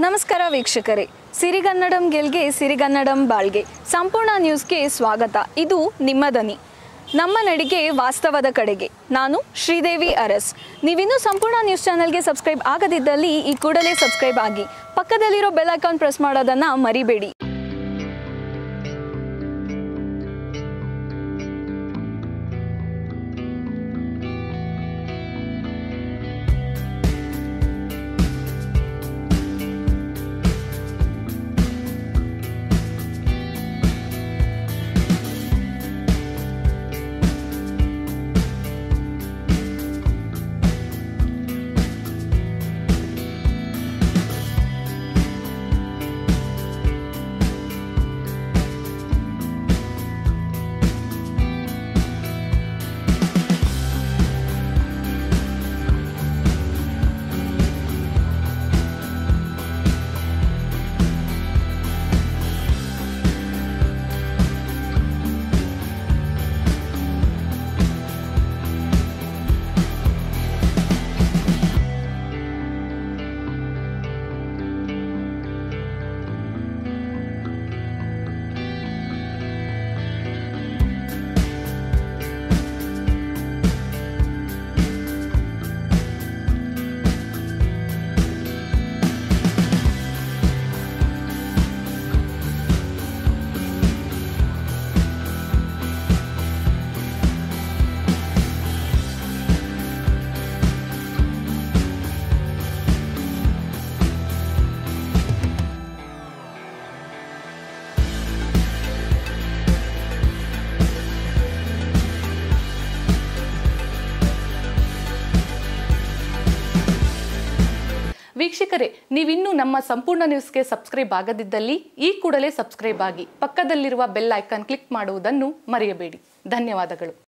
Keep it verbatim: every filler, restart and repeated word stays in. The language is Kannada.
ನಮಸ್ಕಾರ ವೀಕ್ಷಕರೇ, ಸಿರಿಗನ್ನಡಂ ಗೆಲ್ಗೆ ಸಿರಿಗನ್ನಡಂ ಬಾಳ್ಗೆ ಸಂಪೂರ್ಣ ನ್ಯೂಸ್ಗೆ ಸ್ವಾಗತ. ಇದು ನಿಮ್ಮ ದನಿ, ನಮ್ಮ ನಡಿಗೆ ವಾಸ್ತವದ ಕಡೆಗೆ. ನಾನು ಶ್ರೀದೇವಿ ಅರಸ್. ನೀವಿನ್ನೂ ಸಂಪೂರ್ಣ ನ್ಯೂಸ್ ಚಾನೆಲ್ಗೆ ಸಬ್ಸ್ಕ್ರೈಬ್ ಆಗದಿದ್ದಲ್ಲಿ ಈ ಕೂಡಲೇ ಸಬ್ಸ್ಕ್ರೈಬ್ ಆಗಿ, ಪಕ್ಕದಲ್ಲಿರೋ ಬೆಲ್ ಐಕಾನ್ ಪ್ರೆಸ್ ಮಾಡೋದನ್ನು ಮರಿಬೇಡಿ. ವೀಕ್ಷಕರೇ, ನೀವಿನ್ನೂ ನಮ್ಮ ಸಂಪೂರ್ಣ ನ್ಯೂಸ್ಗೆ ಸಬ್ಸ್ಕ್ರೈಬ್ ಆಗದಿದ್ದಲ್ಲಿ ಈ ಕೂಡಲೇ ಸಬ್ಸ್ಕ್ರೈಬ್ ಆಗಿ, ಪಕ್ಕದಲ್ಲಿರುವ ಬೆಲ್ ಐಕಾನ್ ಕ್ಲಿಕ್ ಮಾಡುವುದನ್ನು ಮರೆಯಬೇಡಿ. ಧನ್ಯವಾದಗಳು.